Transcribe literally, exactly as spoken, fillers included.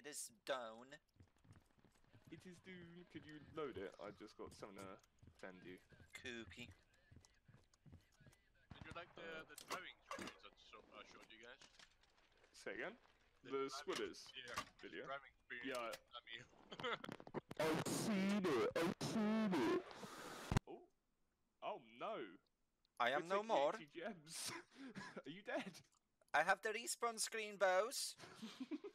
It is down. It is down. Could you load it? I just got something to send you. Kooky. Did you like the, Uh, the driving instructions that so, I showed you guys? Say again? The, driving- Squidders Yeah, video? the driving experience. Yeah. I've seen it. I've seen it. Oh. Oh no. I am We're no taking more. eighty gems. Are you dead? I have the respawn screen, boss.